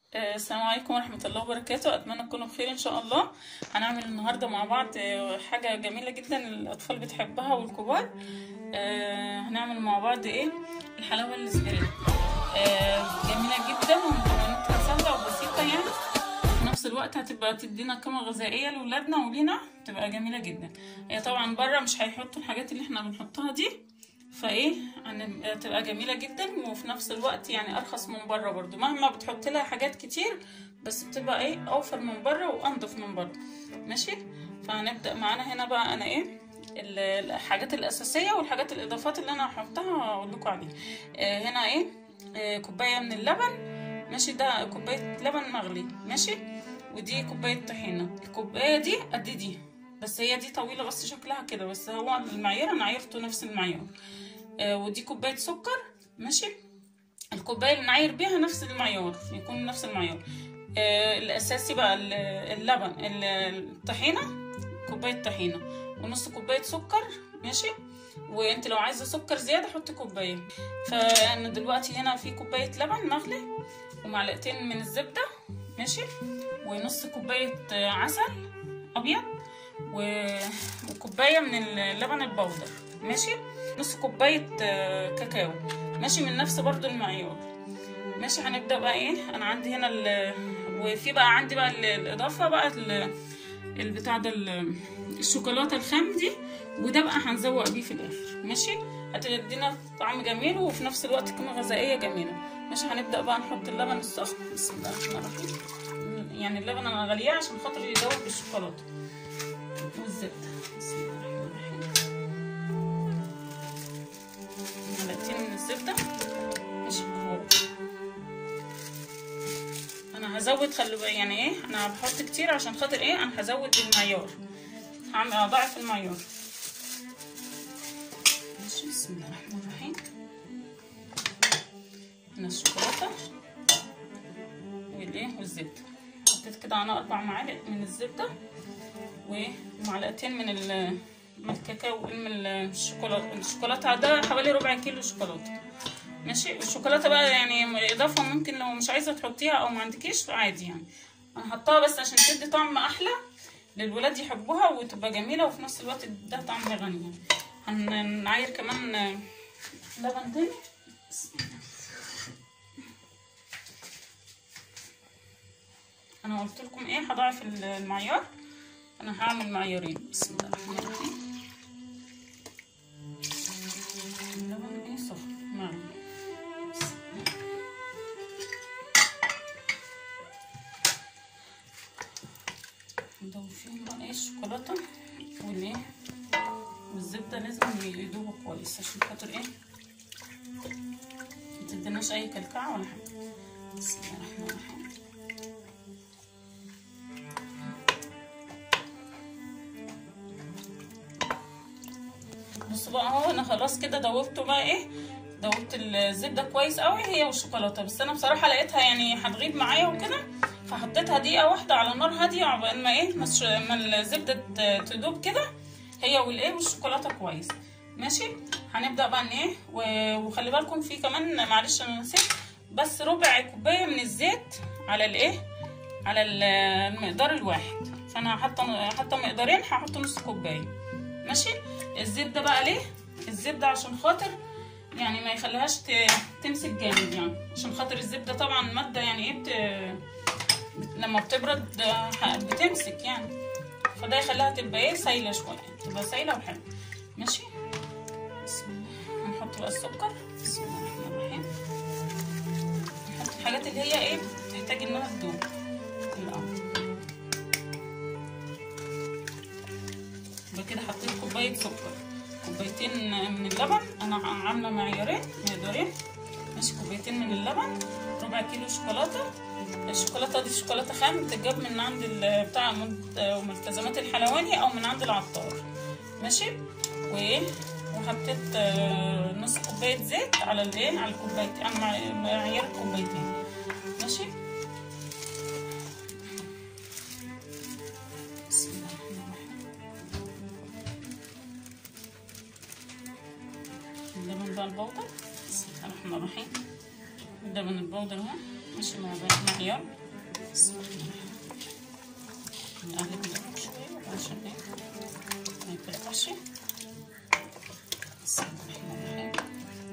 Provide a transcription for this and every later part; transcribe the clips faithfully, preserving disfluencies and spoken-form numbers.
آه، السلام عليكم ورحمة الله وبركاته. أتمنى تكونوا بخير إن شاء الله. هنعمل النهاردة مع بعض آه، حاجة جميلة جدا الأطفال بتحبها والكبار. آه، هنعمل مع بعض إيه الحلاوة الإسبرية. آه، جميلة جدا ومكوناتها سهلة وبسيطة يعني، في نفس الوقت هتبقى تدينا قيمة غذائية لولادنا ولينا، تبقى جميلة جدا. هي طبعا بره مش هيحطوا الحاجات اللي احنا بنحطها دي، فايه هتبقى جميله جدا وفي نفس الوقت يعني ارخص من بره برضو، مهما بتحط لها حاجات كتير بس بتبقى ايه اوفر من بره وانضف من بره. ماشي، فهنبدا معانا هنا بقى انا ايه الحاجات الاساسيه والحاجات الاضافات اللي انا هحطها هقول لكم عليها. آه هنا ايه آه كوبايه من اللبن، ماشي، ده كوبايه لبن مغلي، ماشي، ودي كوبايه طحينه. الكوبايه دي قد دي، بس هي دي طويله بس شكلها كده، بس هو المعيار انا عايرته نفس المعيار. آه ودي كوبايه سكر، ماشي، الكوبايه اللي نعاير بيها نفس المعيار، يكون نفس المعيار. آه الاساسي بقى اللبن، الطحينه كوبايه طحينه ونص كوبايه سكر، ماشي، وانت لو عايزه سكر زياده حطي كوبايه. فانا دلوقتي هنا في كوبايه لبن مغلي ومعلقتين من الزبده، ماشي، ونص كوبايه عسل ابيض وكوبايه من اللبن البودر، ماشي، نص كوبايه كاكاو، ماشي، من نفس برضو المعيار. ماشي، هنبدا بقى ايه انا عندي هنا ال... وفي بقى عندي بقى الاضافه بقى ال... البتاع ده الشوكولاته الخام دي، وده بقى هنزوق بيه في الاخر، ماشي، هتدينا طعم جميل وفي نفس الوقت قيمه غذائيه جميله. ماشي، هنبدا بقى نحط اللبن السخن، بسم الله الرحمن الرحيم. يعني اللبن انا غالياه عشان خاطر يدوب بالشوكولاته والزبده. بسم الله الرحمن الرحيم، معلقتين من الزبده، ماشي، انا هزود، خلوا بالك يعني ايه انا بحط كتير عشان خاطر ايه انا هزود المعيار، هعمل اضاعف المعيار. ماشي، بسم الله الرحمن الرحيم. هنا الشوكولاته والايه والزبده، حطيت كده انا اربع معالق من الزبده ومعلقتين من ال من الكاكاو من الشوكولاته. الشوكولاته ده حوالي ربع كيلو شوكولاته، ماشي. الشوكولاته بقى يعني اضافه، ممكن لو مش عايزه تحطيها او ما عندكيش عادي يعني، انا حطاها بس عشان تدي طعم احلى للولاد يحبوها وتبقى جميله وفي نفس الوقت ده طعم غني. هنعاير كمان لبن تاني، انا قلت لكم ايه هضاعف المعيار، انا هعمل معيارين. بسم الله الرحمن الرحيم. اللبن ايه سخن مغلي، نضيف فيهم بقى ايه الشوكولاته والايه والزبده، لازم يدوبوا كويس عشان خاطر ايه متديناش اي كلكعه ولا حاجه. بسم الله الرحمن الرحيم. بصوا بقى اهو انا خلاص كده دوبته بقى ايه دوبت الزبده كويس قوي هي والشوكولاته، بس انا بصراحه لقيتها يعني هتغيب معايا وكده، فحطيتها دقيقه واحده على نار هاديه عقبال ما ايه ما الزبده تدوب كده هي والايه والشوكولاته كويس. ماشي، هنبدا بقى ان ايه وخلي بالكم في كمان، معلش انا نسيت، بس ربع كوبايه من الزيت على الايه على المقدار الواحد، فانا حاطه حاطه مقدارين هحط نص كوبايه. ماشي، الزبده بقى ليه الزبده عشان خاطر يعني ما يخليهاش تمسك جامد، يعني عشان خاطر الزبده طبعا ماده يعني ايه بت... بت... لما بتبرد بتمسك يعني، فده يخليها تبقى ايه سايله شويه، تبقى سايله وحلوه. ماشي، بسم الله. هنحط بقى السكر، بسم الله الرحمن الرحيم. نحط الحاجات اللي هي ايه بتحتاج انها تدوب الاول. يبقى كده حطيت كوبايه سكر، كوبايتين من اللبن، انا عامله معيارين مقدارين، ماشي، كوبايتين من اللبن، ربع كيلو شوكولاته. الشوكولاته دي شوكولاته خام بتتجاب من عند بتاع ملتزمات الحلواني او من عند العطار، ماشي، وايه وحطيت نص كوبايه زيت على الايه على الكوبايتين، على معيار الكوبايتين، ماشي. بسم الله الرحمن الرحيم. اللبن بقى البودر، بسم الله الرحمن الرحيم. اللبن البودر اهو، ماشي مع معيار. بسم الله نقلب ده شويه عشان ايه ما يتقطعش. بسم الله الرحمن الرحيم.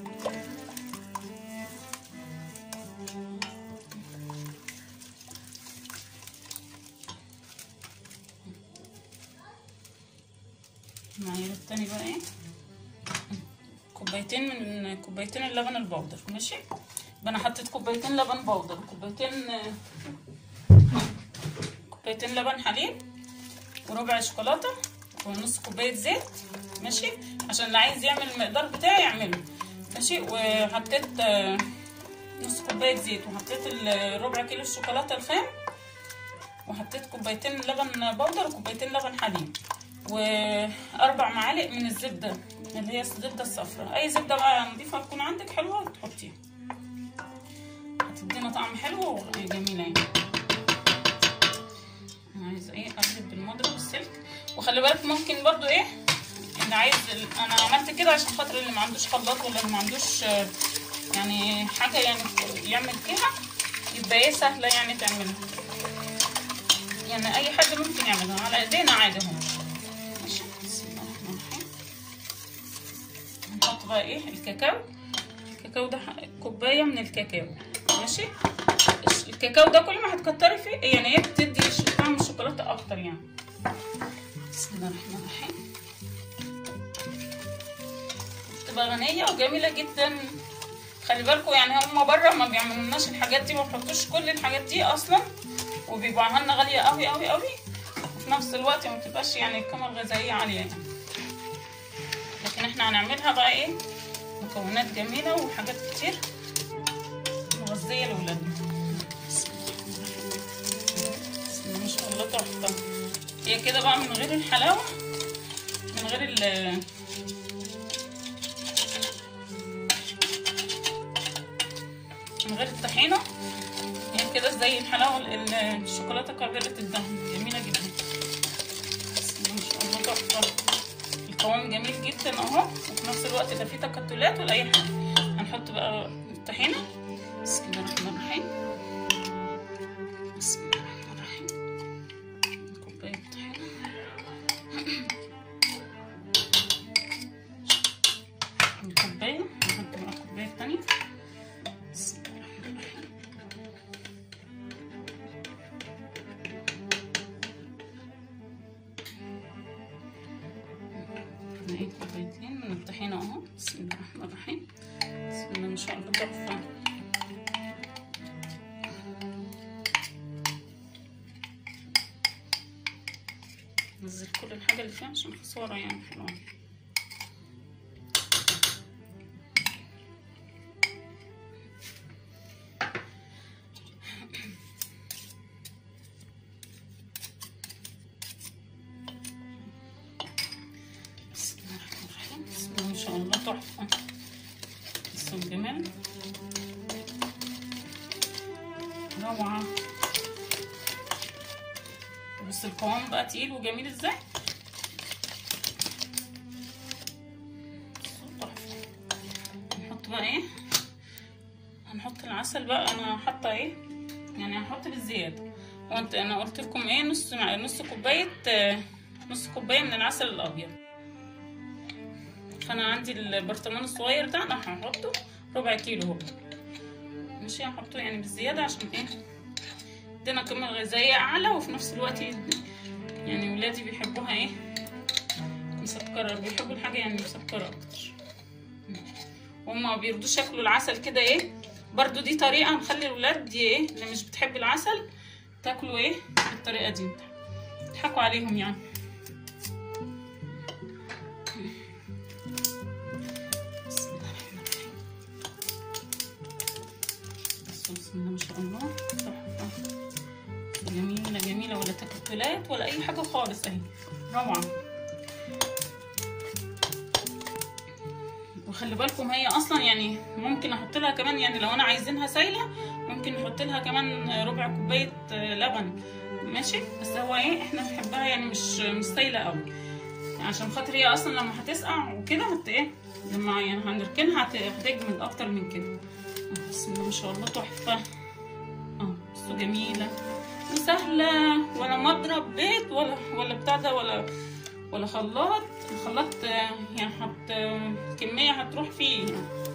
المعيار التاني بقى ايه، كوبايتين من كوبايتين اللبن البودر. ماشي، يبقى انا حطيت كوبايتين لبن بودر، كوبايتين كوبايتين لبن حليب، وربع شوكولاته، ونص كوبايه زيت. ماشي، عشان اللي عايز يعمل المقدار بتاعي يعمله. ماشي، وحطيت نص كوبايه زيت، وحطيت ربع كيلو الشوكولاته الخام، وحطيت كوبايتين لبن بودر وكوبايتين لبن حليب، واربع معالق من الزبده اللي هي الزبده الصفراء. اي زبده بقى نضيفه تكون عندك حلوه تحطيها، هتدينا طعم حلو وجميله يعني. انا عايزه ايه اقلب بالمضرب السلك. وخلي بالك ممكن برضو ايه اللي عايز، انا عملت كده عشان خاطر اللي ما عندوش خلاط ولا اللي ما عندوش يعني حاجه يعني يعمل فيها، يبقى ايه سهله يعني تعملها. يعني اي حد ممكن يعملها على ايدينا عادي اهو. ماشي، بسم الله الرحمن الرحيم. هنحط بقى ايه الكاكاو. الكاكاو ده كوبايه من الكاكاو. ماشي، الكاكاو ده كل ما هتكتري فيه يعني ايه بتدي طعم الشوكولاته اكتر يعني. بسم الله الرحمن الرحيم. بتبقى غنيه وجميله جدا. خلي بالكم يعني هما بره ما بيعملولناش الحاجات دي، ما بيحطوش كل الحاجات دي اصلا، وبيبيعوها لنا غاليه قوي قوي قوي، وفي نفس الوقت ما بتبقاش يعني القيمه الغذائيه عاليه يعني. لكن احنا هنعملها بقى ايه مكونات جميله وحاجات كتير مغذيه لاولادنا. بسم الله ما شاء الله تحفه. هي كده بقى من غير الحلاوه، من غير ال من غير الطحينه، هي كده زي الحلاوه الشوكولاته قابله الدهن، جميله جدا. بسم الله ما شاء الله تحفه. القوام جميل جدا اهو، وفي نفس الوقت لا فيه تكتلات ولا اي حاجه. هنحط بقى الطحينه. بسم الله الرحمن الرحيم. بسم الله الرحمن الرحيم. كوبايه طحينه، كوبايه، نحط بقى الكوبايه الثانيه. بسم الله الرحمن الرحيم. نعيد كوبايتين من الطحينه اهو. بسم الله الرحمن الرحيم. بسم الله ما شاء الله تحفه. ننزل كل الحاجه اللي فيها عشان خساره يعني حلوه. بسم الله الرحمن الرحيم. بسم الله ما شاء الله تحفه. بصوا الجمال، روعه. بص القوام بقى تقيل وجميل ازاي. تحفه. هنحط بقى ايه، هنحط العسل بقى. انا حاطه ايه يعني هنحط بالزياده. وانت انا قلت لكم ايه نص نص كوبايه نص كوبايه من العسل الابيض. فانا عندي البرطمان الصغير ده انا هحطه ربع كيلو اهو. ماشي، هحطه يعني بالزياده عشان ايه ادينا قيمه غذائيه اعلى، وفي نفس الوقت يعني ولادي بيحبوها ايه مسكره، بيحبوا الحاجه يعني مسكره اكتر. هما ما بيرضوش ياكلوا العسل كده ايه. برضو دي طريقه نخلي الولاد دي ايه اللي مش بتحب العسل تاكلوا ايه بالطريقه دي، تضحكوا عليهم يعني. بسم الله الرحمن الرحيم. بسم الله ما شاء الله تحفه، جميله جميله، ولا تكتلات ولا اي حاجه خالص اهي، روعه. وخلي بالكم هي اصلا يعني ممكن احط لها كمان يعني لو انا عايزينها سايله ممكن نحط لها كمان ربع كوبايه لبن. ماشي، بس هو ايه احنا بنحبها يعني مش مش سايله قوي، عشان خاطر هي اصلا لما هتسقع وكده هت ايه لما يعني هنركنها هتجمد اكتر من كده. بسم الله ما شاء الله تحفه. وصفه جميله وسهله، ولا مضرب بيت ولا ولا بتاع ده ولا ولا خلاط. الخلاط يعني حط كميه هتروح فيه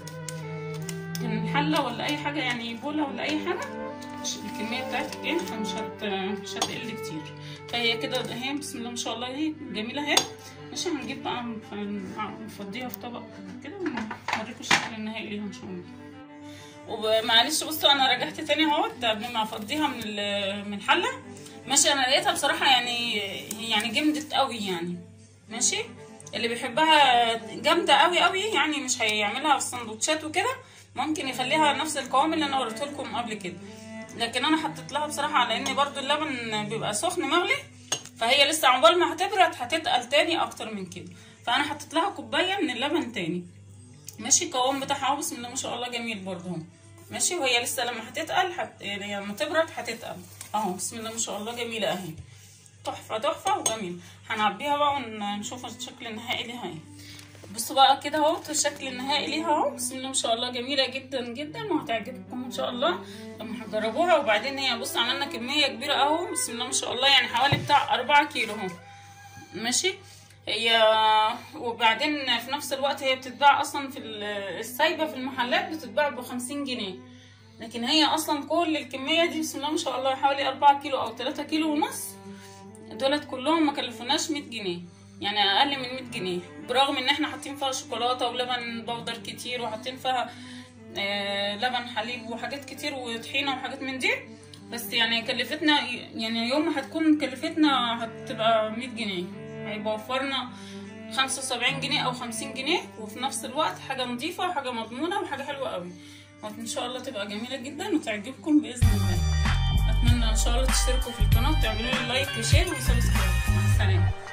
يعني حله ولا اي حاجه، يعني بوله ولا اي حاجه، الكميه بتاعتك ايه مش هت مش هتقل كتير. فهي كده اهي بسم الله ما شاء الله اهي جميله اهي. ماشي هنجيب بقى نفضيها في طبق كده ونوريكم الشكل النهائي ليها ان شاء الله. ومعلش بصوا انا رجعت تاني اهوت قبل ما افضيها من من الحله. ماشي انا لقيتها بصراحه يعني يعني جمدت قوي يعني. ماشي اللي بيحبها جامده قوي قوي يعني مش هيعملها في السندوتشات وكده، ممكن يخليها نفس القوام اللي انا وريته لكم قبل كده. لكن انا حطيت لها بصراحه على ان برضو اللبن بيبقى سخن مغلي، فهي لسه عقبال ما هتبرد هتتقل تاني اكتر من كده، فانا حطيت لها كوبايه من اللبن تاني. ماشي القوام بتاعها بسم الله ما شاء الله جميل برضو. ماشي وهي لسه لما هتتقل حت... يعني لما تبرد هتتقل اهو بسم الله ما شاء الله جميله اهي، تحفه تحفه وجميل. هنعبيها بقى ونشوف الشكل النهائي ليها ايه. بصوا بقى كده اهو الشكل النهائي ليها اهو بسم الله ما شاء الله جميله جدا جدا، وهتعجبكم ان شاء الله لما هتجربوها. وبعدين هي بص عملنا كميه كبيره اهو بسم الله ما شاء الله، يعني حوالي بتاع أربعة كيلو اهو. ماشي هي وبعدين في نفس الوقت هي بتتباع اصلا في السايبه في المحلات بتتباع بخمسين جنيه، لكن هي اصلا كل الكميه دي بسم الله ما شاء الله حوالي أربعة كيلو او تلاتة كيلو ونص، دولت كلهم ما كلفوناش مية جنيه، يعني اقل من مية جنيه، برغم ان احنا حاطين فيها شوكولاته ولبن بودر كتير وحاطين فيها آه لبن حليب وحاجات كتير وطحينه وحاجات من دي، بس يعني كلفتنا يعني يوم ما هتكون كلفتنا هتبقى مية جنيه، هيبقى وفرنا خمسة وسبعين جنيه او خمسين جنيه، وفي نفس الوقت حاجه نظيفه وحاجه مضمونه وحاجه حلوه قوي، وان شاء الله تبقى جميله جدا وتعجبكم باذن الله. اتمنى ان شاء الله تشتركوا في القناه وتعملوا لي لايك وشير وسبسكرايب. مع السلامه.